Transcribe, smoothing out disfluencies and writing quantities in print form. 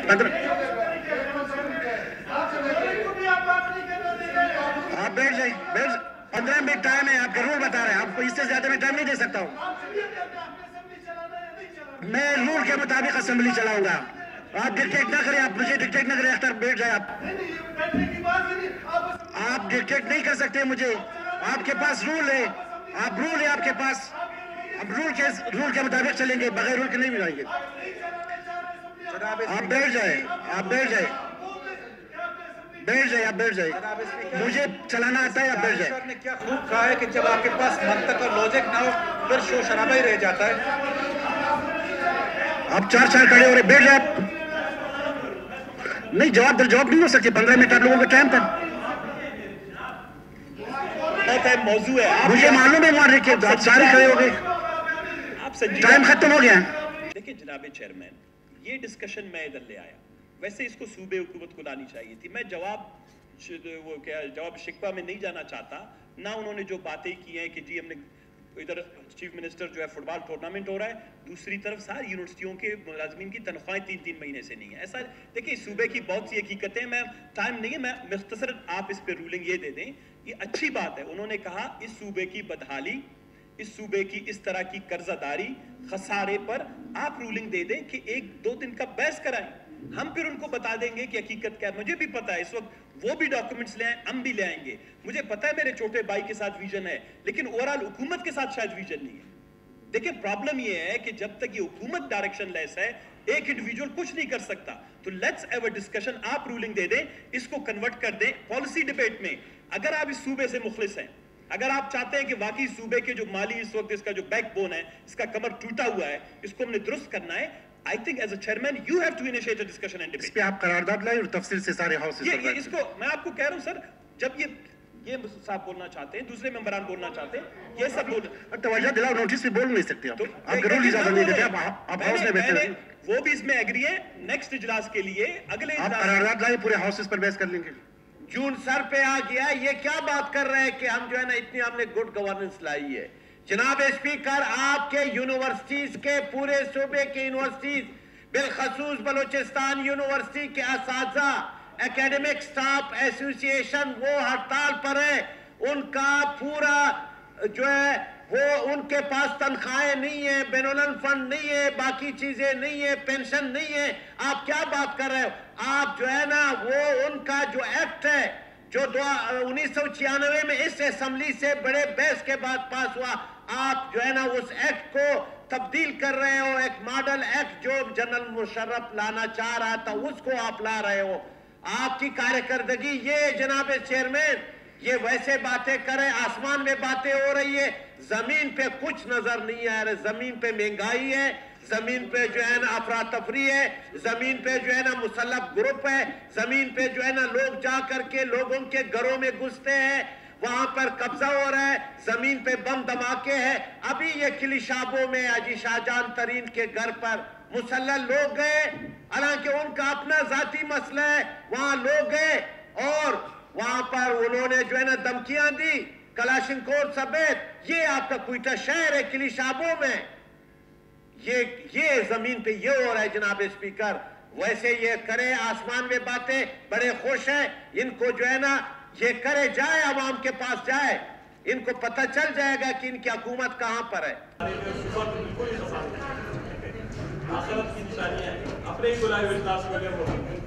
आप बैठ जाइए, 15 मिनट टाइम है, आपके रूल बता रहे हैं, आपको इससे ज्यादा मैं टाइम नहीं दे सकता हूँ। मैं रूल के मुताबिक असेंबली चलाऊंगा। आप डिक्टेट ना करें, आप मुझे डिक्टेट ना करें। अख्तर बैठ जाए आप डिक्टेट नहीं कर सकते मुझे। आपके पास रूल है, आप रूल है आपके पास, अब रूल के मुताबिक चलेंगे, बगैर रूल के नहीं मिलाएंगे। आप बैठ जाए, आप बैठ जाए, बैठ जाए, आप बैठ जाए। मुझे चलाना आता है, आप बैठ जाए। ने क्या खूब कहा है कि जब आपके पास मंतक और लॉजिक ना हो फिर शोर शराबा ही रह जाता है। आप चार खड़े हो रहे, बैठ जाए। नहीं, जवाब नहीं हो सकते। 15 मिनट आप लोगों के टाइम पर मौजू है, मुझे मालूम है। वहां रखे आप सारे खड़े हो गए, टाइम खत्म हो गया। देखिए जनाब चेयरमैन, ये डिस्कशन मैं इधर ले आया, वैसे इसको सूबे हुकूमत को लानी चाहिए थी। मैं जवाब शिकवा में नहीं जाना चाहता ना। उन्होंने जो बातें की हैं कि जी हमने इधर चीफ मिनिस्टर जो है फुटबॉल टूर्नामेंट हो रहा है, दूसरी तरफ सारी यूनिवर्सिटियों के मुलाजमीन की तनख्वाहें 3-3 महीने से नहीं है। ऐसा देखिए, सूबे की बहुत सी हकीकतें, मैं टाइम नहीं है, मैं मुख्तसर आप इस पे रूलिंग ये दे दें, ये अच्छी बात है। उन्होंने कहा इस सूबे की बदहाली, इस सूबे की इस तरह की कर्जदारी, खसारे पर आप रूलिंग दे दें कि 1-2 दिन का बहस कराएं, हम फिर उनको बता देंगे कि हकीकत क्या है। मुझे भी पता है इस वक्त वो भी डॉक्यूमेंट्स ले आए, हम भी ले आएंगे। मुझे पता है मेरे छोटे भाई के साथ विजन है, लेकिन ओवरऑल हुकूमत के साथ शायद विजन नहीं है। देखिए प्रॉब्लम ये है कि जब तक ये हुकूमत डायरेक्शन लेस है, एक इंडिविजुअल कुछ नहीं कर सकता। तो लेट्स हैव अ डिस्कशन, आप रूलिंग दे दें, इसको कन्वर्ट कर दें पॉलिसी डिबेट में। अगर आप इस सूबे से मुखलिस हैं, अगर आप चाहते हैं कि वाकई सूबे के जो माली इस वक्त इसका जो बैकबोन है, इसका कमर टूटा हुआ है, इसको हमने दुरुस्त करना है, I think as a chairman you have to initiate a discussion and debate. इस पे आप करारदाद लाए और तफसील से सारे हाउस ये इसको मैं आपको कह रहा हूं सर, जब ये साहब बोलना चाहते हैं, दूसरे मेंबरान बोलना चाहते हैं, ये सब बोल तवज्जो दिलाओ, नोटिस पे बोल नहीं सकते आप। तो आप जरूर इजाजत नहीं देते, आप हाउस में बैठे हैं। वो भी इसमें एग्री है। नेक्स्ट इजलास के लिए अगले आप करारदाद लाए, पूरे हाउसेस पर बहस कर लेंगे। जून सर पे आ गया, ये क्या बात कर रहे हैं कि हम जो है ना इतनी हमने गुड गवर्नेंस लाई है। जनाब स्पीकर, आपके यूनिवर्सिटीज के, पूरे सूबे के यूनिवर्सिटीज, बिलखसूस बलोचिस्तान यूनिवर्सिटी के असातिज़ा, एकेडमिक स्टाफ एसोसिएशन वो हड़ताल पर है। उनका पूरा जो है वो उनके पास तनख्वाहें नहीं है, बेनुलन फंड नहीं है, बाकी चीजें नहीं है, पेंशन नहीं है। आप क्या बात कर रहे हो? आप जो है ना वो उनका जो एक्ट है जो 1996 में इस असेंबली से बड़े बहस के बाद पास हुआ, आप जो है ना उस एक्ट को तब्दील कर रहे हो। एक मॉडल एक्ट जो जनरल मुशर्रफ लाना चाह रहा था उसको आप ला रहे हो। आपकी कार्यकर्दगी ये जनाब चेयरमैन, ये वैसे बातें करें, आसमान में बातें हो रही है, जमीन पे कुछ नजर नहीं आ रहा। जमीन पे महंगाई है, जमीन पे जो है ना अफरा तफरी है, जमीन पे जो है ना मुसल्लफ ग्रुप है, जमीन पे जो है ना लोग जा करके लोगों के घरों में घुसते हैं, वहां पर कब्जा हो रहा है, जमीन पे बम धमाके हैं। अभी ये किलिशाबों में अजी शाहजहां तरीन के घर पर मुसल्लल लोग गए, हालांकि उनका अपना जाती मसला है, वहां लोग गए और वहां पर उन्होंने जो है ना धमकियां दी, कलाशिनकोव समेत। ये आपका क्वेटा शहर है, किलिशाबों में ये जमीन पे ये हो रहा है जनाब स्पीकर। वैसे ये करे आसमान में बातें, बड़े खुश हैं, इनको जो है ना ये करे जाए, आवाम के पास जाए, इनको पता चल जाएगा कि इनकी हुकूमत कहां पर है। अपने ही बुलाए इजलास में